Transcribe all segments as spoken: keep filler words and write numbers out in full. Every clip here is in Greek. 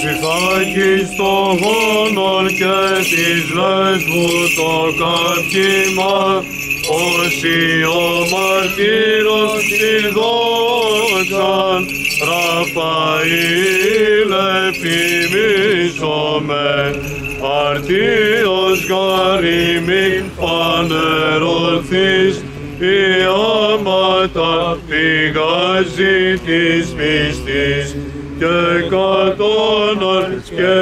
ψυχάκης το γόνον και της Λέσβου το καύκημα, όσοι ο μαρτύρος τη δόξαν, Ραφαήλ εφημίσομε, αρτίος γαριμήν φανερωθείς, η άματα πηγάζει της πίστης, και κατώνας και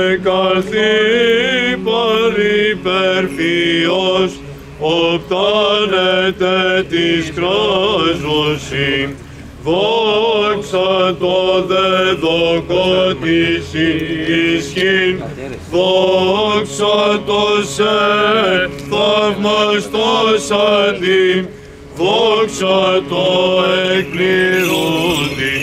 καθήπαρ υπερφυός, οπτάνετε της κράζωση, δόξα το δεδοκό της ισχύν, δόξα το σε θαυμαστός αντίν, δόξα το εκπληρούντι.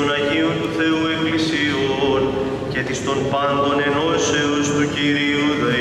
Των πάντων ενώσεως του Κυρίου